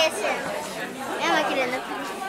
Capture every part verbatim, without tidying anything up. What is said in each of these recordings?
esse. É uma criança.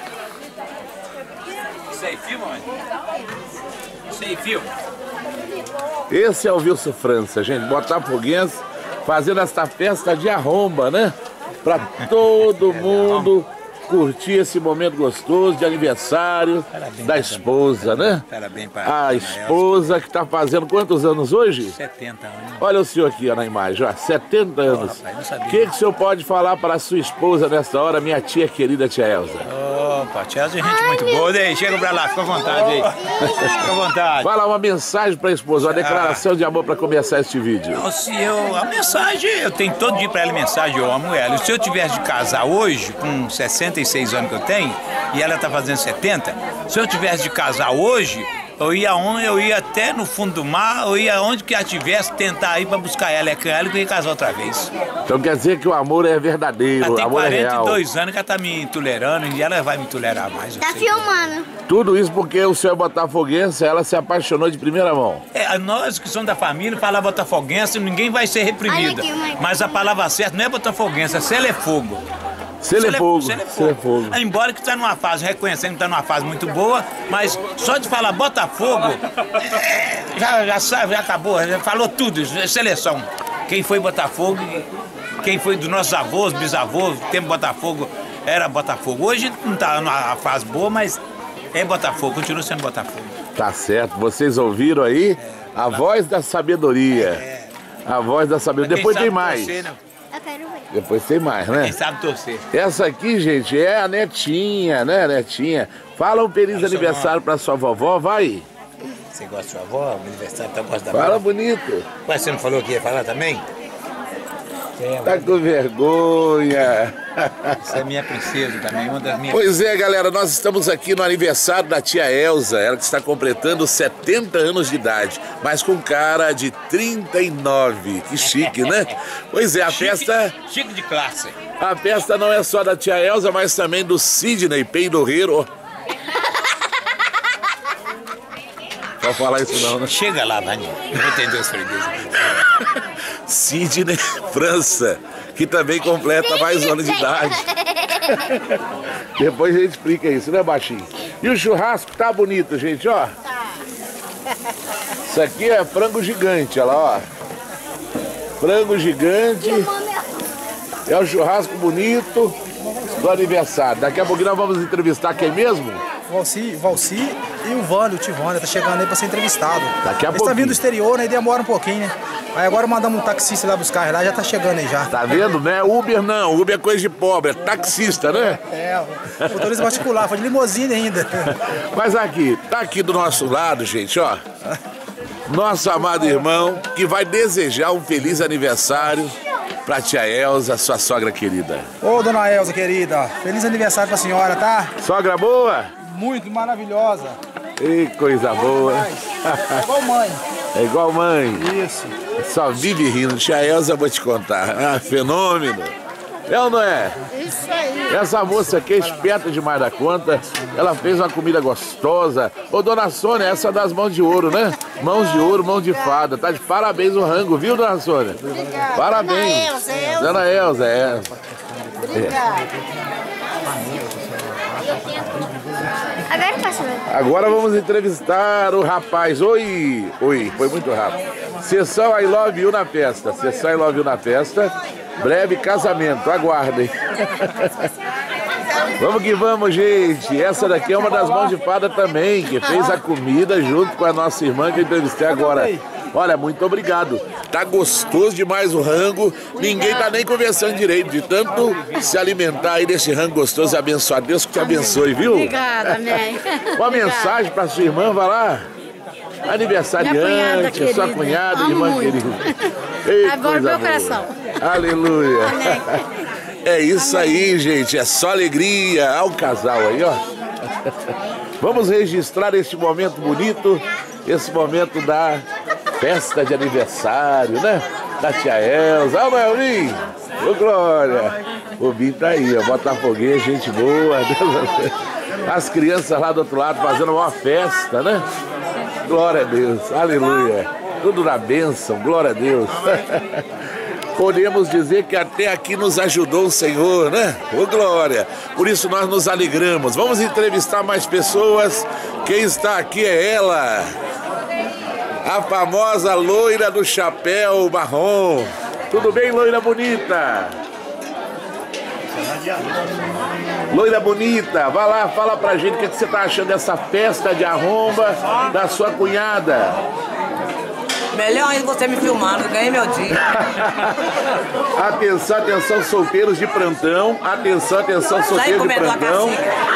Isso aí filma, mãe? Isso aí filma? Esse é o Wilson França, gente, botafoguense, fazendo esta festa de arromba, né? Pra todo mundo curtir esse momento gostoso de aniversário da esposa, né? Parabéns para a esposa que tá fazendo quantos anos hoje? setenta anos. Olha o senhor aqui ó, na imagem, ó, setenta anos. O que, que o senhor pode falar para a sua esposa nessa hora, minha tia querida, tia Elza? Opa, tia Elza é gente muito boa. Aí, chega pra lá, fica à vontade aí. Fica à vontade. Fala uma mensagem para a esposa, uma declaração de amor para começar este vídeo. Não, se eu, a mensagem, eu tenho todo dia para ela mensagem, eu amo ela. Se eu tivesse de casar hoje, com sessenta e seis anos que eu tenho, e ela tá fazendo setenta, se eu tivesse de casar hoje, eu ia onde, eu ia até no fundo do mar, eu ia onde que ela tivesse, tentar ir para buscar ela, é com ela que eu ia casar outra vez. Então quer dizer que o amor é verdadeiro, ela o tem amor é real. quarenta e dois anos que ela tá me tolerando e ela vai me tolerar mais. Tá filmando. Tudo isso porque o senhor é botafoguense, ela se apaixonou de primeira mão. É, nós que somos da família, falar botafoguense, ninguém vai ser reprimido. Mas a palavra certa não é botafoguense, é Selefogo. Selefogo, Selefogo. Embora que está numa fase, reconhecendo que está numa fase muito boa, mas só de falar Botafogo, é, já, já sabe, já acabou, já falou tudo, seleção. Quem foi Botafogo, quem foi dos nossos avós, bisavós, tempo Botafogo, era Botafogo. Hoje não está numa fase boa, mas é Botafogo, continua sendo Botafogo. Tá certo, vocês ouviram aí? É, a voz da sabedoria. É, a voz da sabedoria. Depois tem mais. Eu quero ver. Depois tem mais, né? Quem sabe torcer. Essa aqui, gente, é a netinha, né, netinha? Fala um feliz aniversário pra sua vovó, vai. Você gosta da sua avó? O aniversário tá gosta da Fala avó? bonito. Mas você não falou que ia falar também? Tá com vergonha. Você é minha princesa também, uma das minhas... Pois é, galera, nós estamos aqui no aniversário da tia Elza, ela que está completando setenta anos de idade, mas com cara de trinta e nove. Que chique, né? Pois é, a chique, festa... Chique de classe. A festa não é só da tia Elza, mas também do Sidney Peidorreiro. Não falar isso não, né? Chega lá, Vani. Eu vou atender os fregueses. Sidney França, que também completa mais anos de idade. Depois a gente explica isso, né, baixinho? E o churrasco tá bonito, gente, ó. Isso aqui é frango gigante, olha lá, ó. Frango gigante. É um churrasco bonito do aniversário. Daqui a pouquinho nós vamos entrevistar quem mesmo? Valci, Valci e o Vânio, o Tivânia, tá chegando aí pra ser entrevistado. Daqui a Eles pouquinho. tá vindo do exterior, né? Demora um pouquinho, né? Aí agora mandamos um taxista lá buscar lá, já tá chegando aí já. Tá vendo, né? Uber não, Uber é coisa de pobre, é taxista, né? É, motorista particular, foi de limusine ainda. Mas aqui, tá aqui do nosso lado, gente, ó. Nosso amado irmão, que vai desejar um feliz aniversário pra tia Elza, sua sogra querida. Ô, dona Elza, querida, feliz aniversário pra senhora, tá? Sogra boa? Muito maravilhosa. Que coisa boa. É igual mãe. É igual mãe. Isso. Só vive rindo. Tia Elza, vou te contar. Ah, fenômeno. É ou não é? Isso aí. Essa moça aqui é esperta demais da conta. Ela fez uma comida gostosa. Ô, dona Sônia, essa das mãos de ouro, né? Mãos de ouro, mão de fada. Tá de parabéns o rango, viu, dona Sônia? Obrigada. Parabéns. Dona Elza, Elza. Dona Elza, é. Obrigada. Agora eu posso ver. Agora vamos entrevistar o rapaz. Oi, oi, foi muito rápido. Sessão I Love You na festa. Sessão I Love You na festa. Breve casamento, aguardem. Vamos que vamos, gente. Essa daqui é uma das mãos de fada também, que fez a comida junto com a nossa irmã que eu entrevistei agora. Olha, muito obrigado. Tá gostoso demais o rango. Ninguém tá nem conversando direito de tanto se alimentar aí desse rango gostoso e abençoado. Deus que te abençoe, viu? Obrigada, mãe. Uma mensagem pra sua irmã, vai lá. Aniversariante, cunhada, sua cunhada, amo irmã muito. querida. Ei, Agora coisa meu boa. coração. Aleluia. Amém. É isso aí, gente. É só alegria ao casal aí, ó. Vamos registrar este momento bonito, esse momento da festa de aniversário, né? Da tia Elza. Ó, Melvin! Ô, Glória! O Binho tá aí, ó. Botafoguense, gente boa. As crianças lá do outro lado fazendo uma festa, né? Glória a Deus. Aleluia. Tudo na bênção. Glória a Deus. podemos dizer que até aqui nos ajudou o Senhor, né? Ô glória! Por isso nós nos alegramos. Vamos entrevistar mais pessoas. Quem está aqui é ela, a famosa loira do chapéu marrom. Tudo bem, loira bonita? Loira bonita, vai lá, fala pra gente o que, que você tá achando dessa festa de arromba da sua cunhada. Melhor ainda você me filmando, eu ganhei meu dia. Atenção, atenção, solteiros de plantão. Atenção, atenção, solteiros de plantão.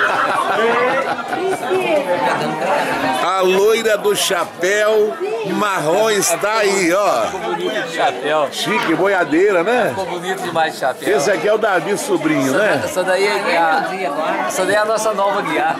A loira do chapéu marrom está aí, ó. Ficou bonito de chapéu. Chique, boiadeira, né? Ficou bonito demais de chapéu. Esse aqui é o Davi Sobrinho, né? Essa daí é a, essa daí é a nossa nova guiar.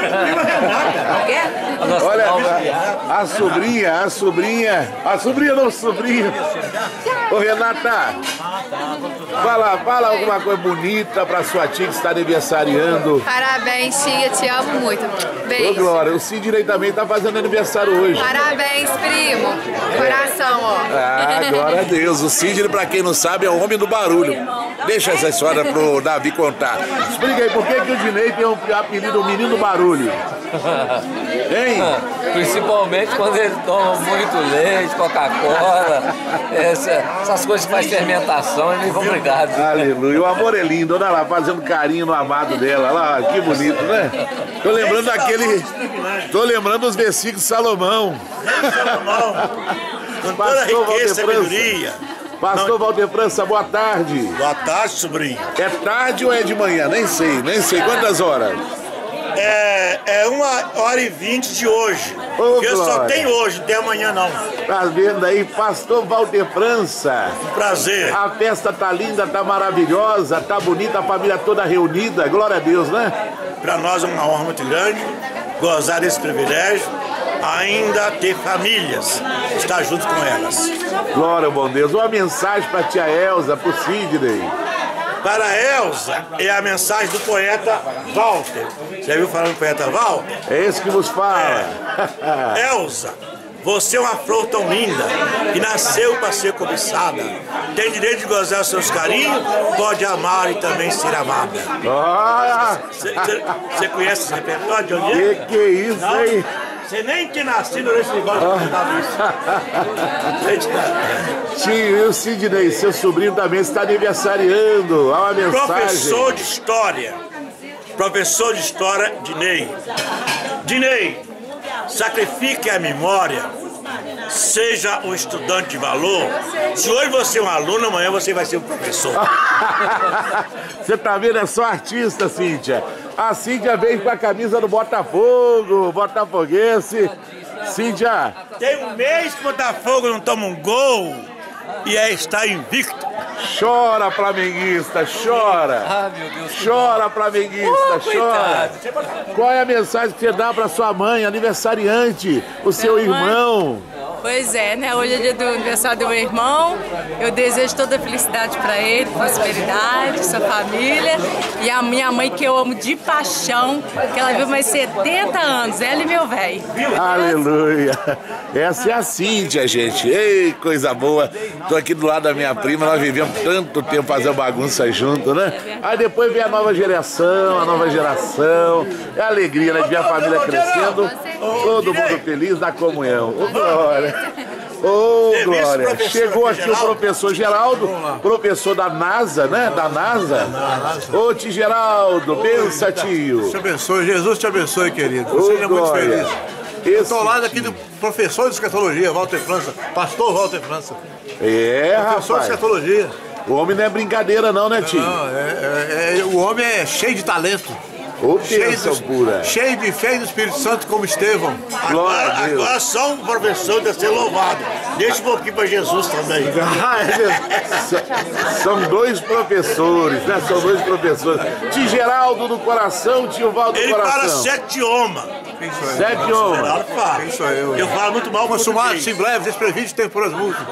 A nossa Olha, nova guiar. a, a sobrinha, a sobrinha, a sobrinha não, sobrinho. Ô Renata, fala, fala alguma coisa bonita pra sua tia que está aniversariando. Parabéns, tia, te amo muito. Ô Beijo. Glória, o Sidney também tá fazendo aniversário hoje. Parabéns, primo. Coração, ó. Ah, glória a Deus. O Sidney, pra quem não sabe, é o homem do barulho. Deixa essa história pro Davi contar. Explica aí, por que, que o Dinei tem um apelido Menino Barulho? Hein? Principalmente quando ele toma muito leite, Coca-Cola, essa, essas coisas que faz fermentação, ele fica obrigado. Aleluia. O amor é lindo, olha lá, fazendo carinho no amado dela. Olha lá, que bonito, né? Tô lembrando daquele. Tô lembrando dos versículos de Salomão. Com toda a riqueza e sabedoria. Pastor Walter França, boa tarde. Boa tarde, sobrinho. É tarde ou é de manhã? Nem sei, nem sei. Quantas horas? É, é uma hora e vinte de hoje. Ô, eu só glória. tenho hoje, não tem amanhã não. Tá vendo aí, Pastor Walter França? Um prazer. A festa tá linda, tá maravilhosa, tá bonita, a família toda reunida. Glória a Deus, né? Para nós é uma honra muito grande gozar desse privilégio, ainda ter famílias, estar junto com elas. Glória ao bom Deus. Uma mensagem pra tia Elza, pro Sidney. Para a Elza é a mensagem do poeta Walter. Você viu falando do poeta Walter? É esse que vos fala. É. Elza, você é uma flor tão linda que nasceu para ser cobiçada. Tem direito de gozar seus carinhos, pode amar e também ser amada. Olha! Você conhece esse repertório de onde Que é? que é isso, Não? hein? Você nem tinha nascido nesse negócio de isso. Tio, o Sidney, seu sobrinho também está aniversariando. Há uma mensagem. Professor de História. Professor de História, Dinei. Dinei, sacrifique a memória. Seja um estudante de valor. Se hoje você é um aluno, amanhã você vai ser um professor. Você tá vendo? É só artista, Cíntia. A Cíntia veio com a camisa do Botafogo, botafoguense. Cíntia. Tem um mês que o Botafogo não toma um gol e aí está invicto. Chora, flamenguista, chora. Ah, meu Deus. Chora, flamenguista, Oh, chora. Qual é a mensagem que você dá para sua mãe, aniversariante, o seu Minha mãe? irmão? Pois é, né? Hoje é dia do aniversário do meu irmão. Eu desejo toda a felicidade para ele, prosperidade, sua família. E a minha mãe, que eu amo de paixão, que ela viu mais setenta anos, ela e meu velho. Aleluia. Essa é a Cíntia, gente. Ei, coisa boa. Tô aqui do lado da minha prima, nós vivemos tanto tempo fazendo bagunça junto, né? Aí depois vem a nova geração, a nova geração. É alegria, né? De ver a família crescendo, todo mundo feliz na comunhão. Ô, glória. Ô, glória. Chegou aqui o professor Geraldo, professor da NASA, né? Da NASA. Ô, tio Geraldo, bença, tio. Deus te abençoe, Jesus te abençoe, querido. Você seja muito feliz. Eu estou ao lado aqui do professor de escatologia, Walter França, pastor Walter França. É, professor rapaz. de escatologia. O homem não é brincadeira não, né, tio? Não, é, é, é, o homem é cheio de talento. Ô, cheio, bênção de, pura. cheio de fé do Espírito Santo como Estevão. Glória Agora, a Deus. agora só um professor deve ser louvado. Deixa um pouquinho para Jesus também. Ah, é mesmo. São dois professores, né? São dois professores. Tio Geraldo do coração, tio Valdo do Ele coração. fala sete homens. Quem sou eu? Sete homens. Geraldo fala. Quem sou eu? Eu falo muito mal Consumados em português. breve, desprevidos, temporas multas.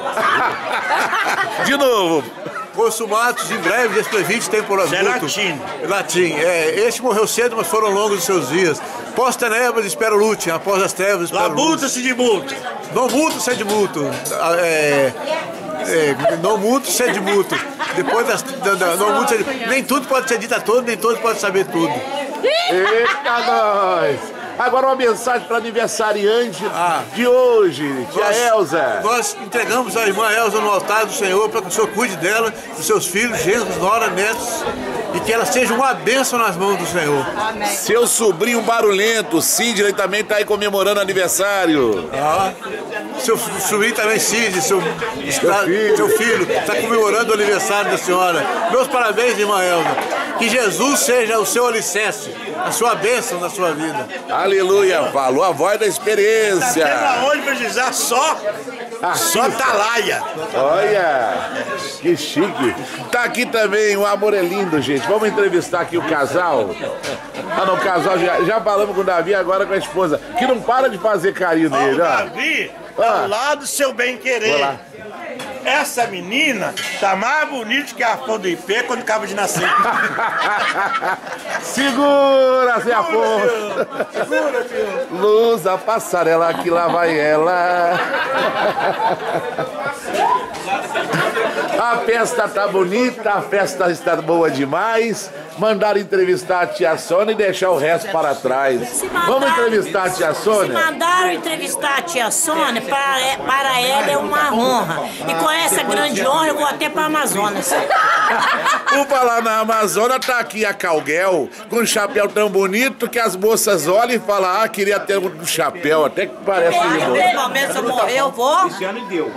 De novo. Consumados em breve, desprevidos, temporas Isso é multas. latim. Latim. É, este morreu cedo, mas foram longos os seus dias. Pós tenebras espero lute, após as trevas espero lute. Labuta-se de multa. Não multo, sem de multo. É, É, não muito, sede mútuo. Depois das, da, da, não muito, sede, nem tudo pode ser dito a todos, nem todos podem saber tudo. Eita, nós! Agora uma mensagem para aniversariante ah, de hoje, tia nós, Elza. Nós entregamos a irmã Elza no altar do Senhor para que o Senhor cuide dela, dos seus filhos, genros, nora, netos, e que ela seja uma bênção nas mãos do Senhor. Amém. Seu sobrinho barulhento, Sidney, também está aí comemorando aniversário. Ah, seu sobrinho também, Sidney, seu, está, filho. seu filho, está comemorando o aniversário da senhora. Meus parabéns, irmã Elza. Que Jesus seja o seu alicerce, a sua bênção na sua vida. Aleluia, falou a voz da experiência. Tá tendo aonde precisar só, ah, só Atalaia. Olha, que chique. Tá aqui também, o amor é lindo, gente. Vamos entrevistar aqui o casal. Ah, não, o casal, já, já falamos com o Davi, agora com a esposa, que não para de fazer carinho nele. Ó, o Davi, ah. ao lado do seu bem-querer. Essa menina tá mais bonita que a flor do ipê quando acaba de nascer. Segura, Zé Afonso. Segura, tio. Luz a passarela, que lá vai ela. A festa tá bonita, a festa está boa demais. Mandaram entrevistar a tia Sônia e deixar o resto para trás. Mandaram, vamos entrevistar a tia Sônia? Se mandaram entrevistar a tia Sônia, para, para ela é uma honra. E com essa grande honra eu vou até para a Amazonas. Por falar na Amazônia, tá aqui a Calguel, com um chapéu tão bonito que as moças olham e falam, ah, queria ter um chapéu, até que parece de novo. Nesse momento, se eu morrer, eu vou. Esse ano deu.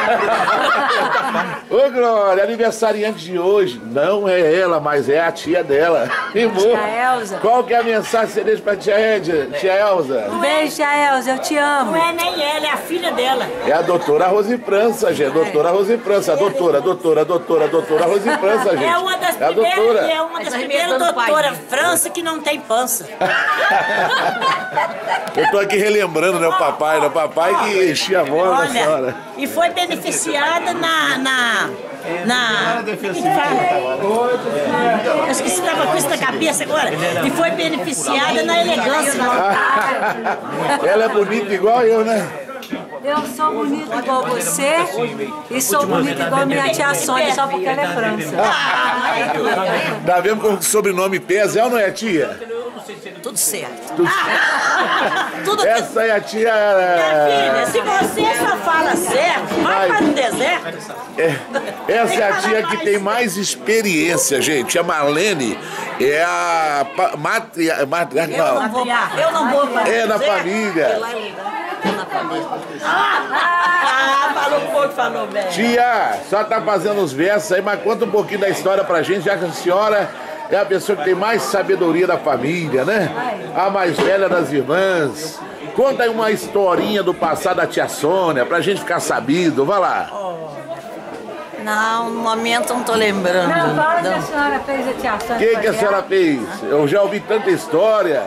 Ô, Glória, aniversariante de hoje, não é ela, mas é a tia dela. Tia Elza. Qual que é a mensagem que você deixa pra tia, Ed, tia Elza? Um beijo, tia Elza, eu te amo. Não é nem ela, é a filha dela. É a doutora Rose França, gente. Doutora Rose França. A doutora, doutora, doutora, doutora Rose França, gente. É uma das é primeiras, é uma das primeiras doutoras França que não tem pança. Eu tô aqui relembrando, né, o papai, né, o papai que enchia a voz da senhora. E foi beneficiada na... na... na... Eu esqueci da coisa da cabeça agora. E foi beneficiada na elegância. Ela é bonita igual eu, né? Eu sou bonita igual você e sou bonita igual minha tia Sônia, só porque ela é França. Tá vendo como o sobrenome pesa, é ou não é, tia? Tudo certo. Tudo... Ah, tudo Essa é a tia... Minha filha, se você só fala certo, vai para o deserto. É, essa é a tia que tem mais experiência, gente. A Marlene é a matriarca... Matri... Eu não vou, eu não vou para É na família. Ah, falou pouco, falou bem. Tia, só tá fazendo os versos aí, mas conta um pouquinho da história pra gente, já que a senhora é a pessoa que tem mais sabedoria da família, né? A mais velha das irmãs. Conta aí uma historinha do passado da tia Sônia, pra gente ficar sabido, vai lá. Não, no momento não tô lembrando. Não, fala que a senhora fez a tia Sônia. O que, que a senhora fez? Eu já ouvi tanta história.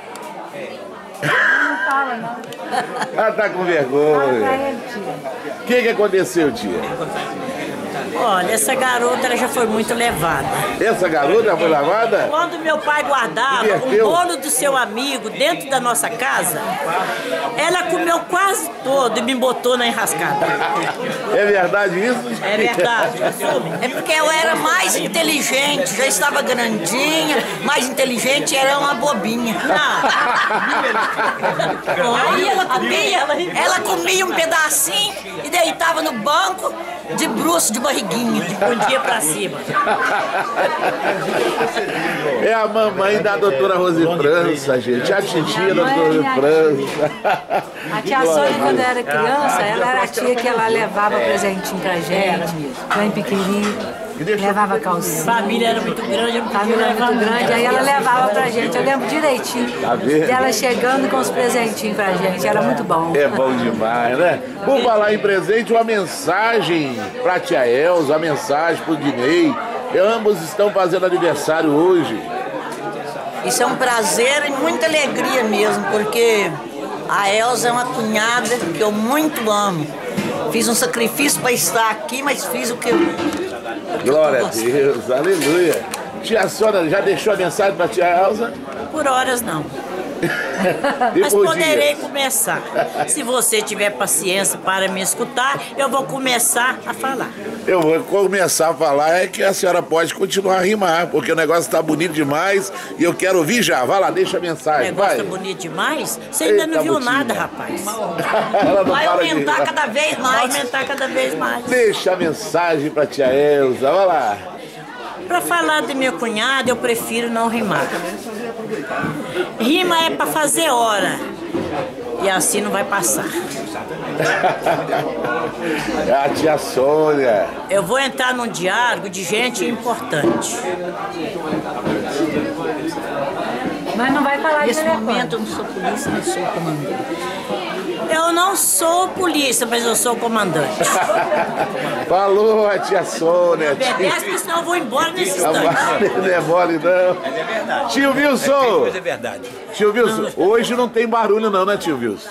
Não fala, não. Ela tá com vergonha. O que, que aconteceu, tia? Olha, essa garota ela já foi muito levada. Essa garota foi levada? Quando meu pai guardava Inverteu. um bolo do seu amigo dentro da nossa casa, ela comeu quase todo e me botou na enrascada. É verdade isso? É verdade. É porque eu era mais inteligente, já estava grandinha, mais inteligente, era uma bobinha. Aí ela comia, ela comia um pedacinho e deitava no banco de bruço, de barriguinha, de pondia pra cima. É a mamãe da doutora Rose França, gente. A titia da doutora Rose França. A tia Sônia, quando eu era criança, ela era a tia que ela levava presentinho pra gente, bem pequenininho. Levava calcinha. A família era muito grande. A família era muito grande, aí ela levava pra gente. Eu lembro direitinho dela chegando com os presentinhos pra gente. Era muito bom. É bom demais, né? Por falar em presente, uma mensagem pra tia Elza, uma mensagem pro Dinei. Ambos estão fazendo aniversário hoje. Isso é um prazer e muita alegria mesmo, porque a Elza é uma cunhada que eu muito amo. Fiz um sacrifício para estar aqui, mas fiz o que eu... Glória a Deus, aleluia. Tia Sônia já deixou a mensagem para tia Elza? Por horas não. Mas poderei começar. Se você tiver paciência para me escutar, eu vou começar a falar. Eu vou começar a falar é que a senhora pode continuar a rimar, porque o negócio está bonito demais e eu quero ouvir já. Vai lá, deixa a mensagem, O negócio vai. tá bonito demais? Você ainda Eita, não viu Butinha. nada, rapaz. Ela não Vai para de aumentar rir. cada vez mais. Vai aumentar cada vez mais. Deixa a mensagem pra tia Elza, vai lá. Para falar do meu cunhado, eu prefiro não rimar. Rima é para fazer hora. E assim não vai passar. A tia Sônia. Eu vou entrar num diálogo de gente importante. Mas não vai falar de Nesse telefone. momento eu não sou polícia, mas sou comandante. Eu não sou polícia, mas eu sou comandante. Falou a tia Sônia. Obedece, porque senão eu vou embora nesse instante. Não é mole, não. Mas é verdade. Tio Wilson. Mas é verdade. Tio Wilson, hoje não tem barulho não, né, tio Wilson?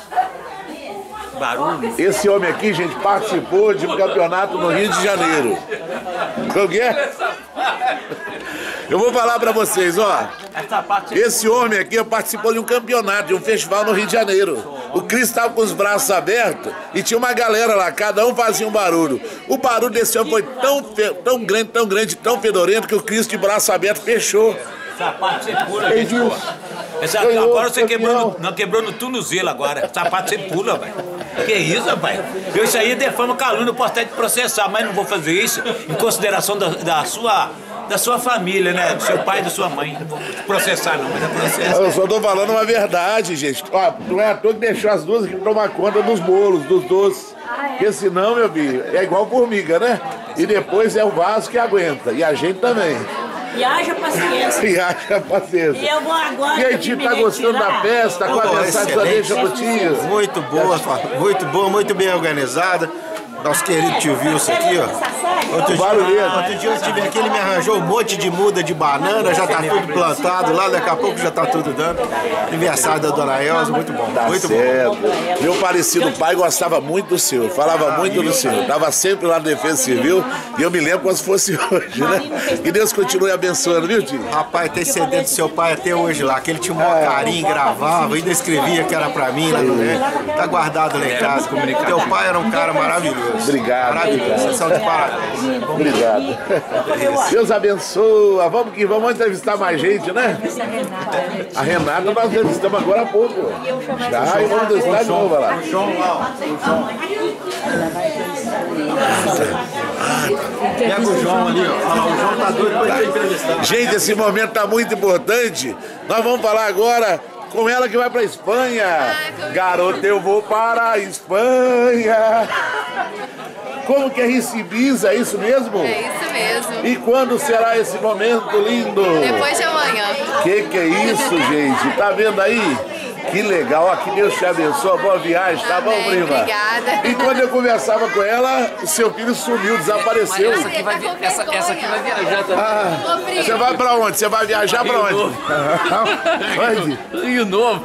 Barulho. Esse homem aqui, gente, participou de um campeonato no Rio de Janeiro. Como que é? Eu vou falar pra vocês, ó. Esse homem aqui participou de um campeonato, de um festival no Rio de Janeiro. O Cris estava com os braços abertos e tinha uma galera lá, cada um fazia um barulho. O barulho desse homem foi tão, fe- tão grande, tão grande, tão fedorento que o Cris de braço aberto fechou. Sapato você pula, gente. Edilson. pô. Essa, Ganhou, agora você quebrou campeão. no, não, quebrou no tornozelo agora. Sapato você pula, velho. Que isso, rapaz? Eu isso aí defama calúnia, eu posso até te processar, mas não vou fazer isso em consideração da, da sua... da sua família, né? Do seu pai e da sua mãe. Não vou te processar não, mas é processo. Eu só tô falando uma verdade, gente. Ó, não é à toa que deixou as duas aqui tomar conta dos bolos, dos doces. Porque senão, meu filho, é igual formiga, né? E depois é o vaso que aguenta. E a gente também. E haja paciência. E haja paciência. E eu vou agora. E aí, tio, tá gostando da festa? Com a Pô, mensagem só deixa pro excelente. tio. Muito boa, fa- muito boa, muito bem organizada. Nosso querido tio Wilson aqui, ó. Outro dia, Barulhento. outro dia eu estive aqui, ele me arranjou um monte de muda de banana, já tá tudo plantado lá, daqui a pouco já tá tudo dando. Aniversário da dona Elza, muito bom, Tá muito certo. Meu falecido pai gostava muito do senhor, falava muito do senhor. Tava sempre lá no Defesa Civil e eu me lembro como se fosse hoje, né? Que Deus continue abençoando, viu, tio? bom. Rapaz, tem C D do seu pai até hoje lá, que ele tinha um maior carinho, gravava, ainda escrevia que era pra mim lá no né? Tá guardado lá em casa. Teu pai era um cara maravilhoso. Obrigado. Maravilhoso, vocês são de parabéns. Obrigado. Deus abençoa. Vamos que vamos entrevistar mais gente, né? A Renata nós entrevistamos agora há pouco. Já, e vamos entrevistar de novo lá. Pega o João ali, ó. Olha lá, o João tá doido pra entrevistar. Gente, esse momento tá muito importante. Nós vamos falar agora com ela que vai pra Espanha. Garota, eu vou para a Espanha. Como que é Recibiza, é isso mesmo? É isso mesmo. E quando será esse momento lindo? Depois de amanhã. Que que é isso, gente? Tá vendo aí? Que legal, ó, que Deus te abençoe, boa viagem, tá bom, Amém, prima? obrigada. E quando eu conversava com ela, o seu filho sumiu, desapareceu. Essa aqui vai, essa, essa aqui vai viajar também. Ah, você vai pra onde? Você vai viajar pra onde? Onde? Rio Novo.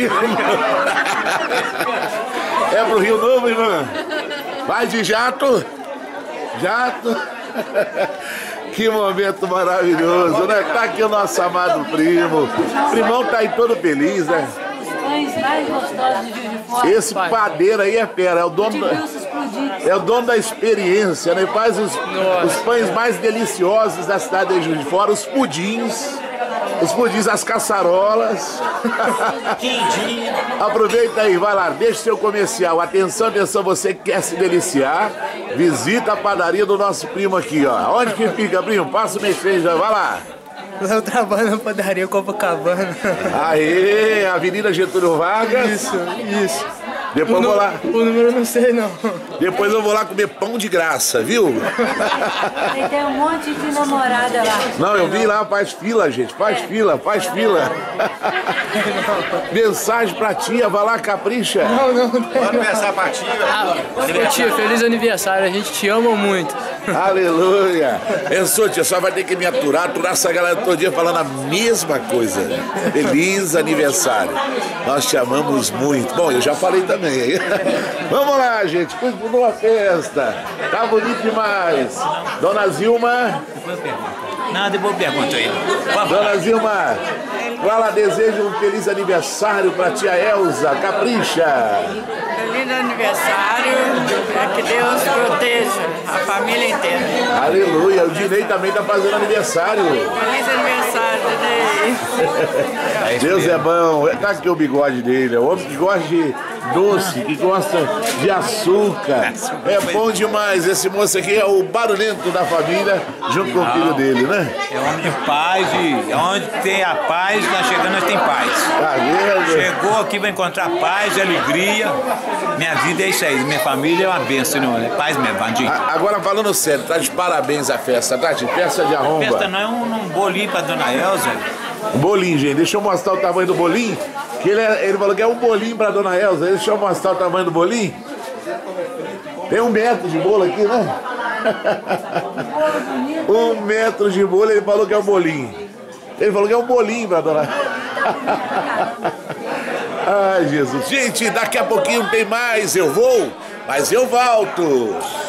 É pro Rio Novo, irmã? Vai de jato? Jato? Que momento maravilhoso, né? Tá aqui o nosso amado primo. O primão tá aí todo feliz, né? Os pães mais gostosos de Juiz de Fora. Esse padeiro aí é fera, é o dono da, é o dono da experiência, né? Faz os, os pães mais deliciosos da cidade de Juiz de Fora, os pudins, os pudins, as caçarolas. Quindim. Aproveita aí, vai lá, deixa o seu comercial. Atenção, atenção, você que quer se deliciar, visita a padaria do nosso primo aqui, ó. Onde que fica, primo? Passa o mexer já, vai lá. Eu trabalho na padaria Copacabana. Aê, Avenida Getúlio Vargas. Isso, isso. Depois o eu vou lá. O número eu não sei, não. Depois eu vou lá comer pão de graça, viu? Tem, tem um monte de namorada lá. Não, eu vi lá, faz fila, gente. Faz fila, faz fila. Mensagem pra tia, vai lá, capricha. Não, não, não. Pode começar pra tia. Ô tia, feliz aniversário, a gente te ama muito. Aleluia. Pensou, tia, só vai ter que me aturar, aturar essa galera todo dia falando a mesma coisa. Feliz aniversário. Nós te amamos muito. Bom, eu já falei também. Vamos lá, gente. Continua a festa. Tá bonito demais. Dona Zilma. Não, depois eu pergunto aí. Dona Zilma, ela deseja um feliz aniversário pra tia Elza, capricha. Feliz aniversário, é que Deus proteja a família inteira. Aleluia, o Dinei também tá fazendo aniversário. Feliz aniversário, Dinei. Deus é bom, tá aqui o bigode dele, é o homem que gosta de doce, que gosta de açúcar. É bom demais, esse moço aqui é o barulhento da família, junto com o filho dele, né? É homem de paz, e onde tem a paz, nós chegando, nós tem paz. Tá vendo? Chegou aqui, vai encontrar paz e alegria. Minha vida é isso aí, minha família é uma bênção, não é? Paz mesmo, Vandinho. Agora falando sério, tá de parabéns a festa, tá de festa de arromba. A festa não é um, um bolinho pra dona Elza. Um bolinho, gente, deixa eu mostrar o tamanho do bolinho. Que ele, é, ele falou que é um bolinho pra dona Elza, deixa eu mostrar o tamanho do bolinho. Tem um metro de bolo aqui, né? Um metro de bolo, ele falou que é um bolinho. Ele falou que é um bolinho pra dona. Ai, Jesus. Gente, daqui a pouquinho tem mais. Eu vou, mas eu volto.